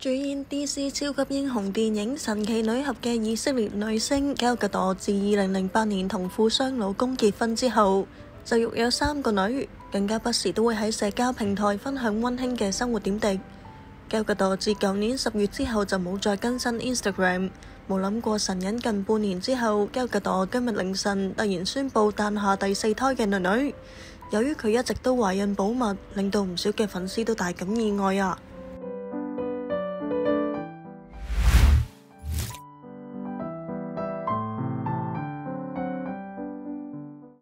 主演 DC 超級英雄電影《神奇女俠》嘅以色列女星 Gal Gadot 自2008年同富商老公結婚之後，就育有3個女，更加不時都會喺社交平台分享溫馨嘅生活點滴。Gal Gadot自舊年10月之後就冇再更新 Instagram， 冇諗過神隱近半年之後，Gal Gadot今日凌晨突然宣布誕下第4胎嘅女女。由於佢一直都懷孕保密，令到唔少嘅粉絲都大感意外啊！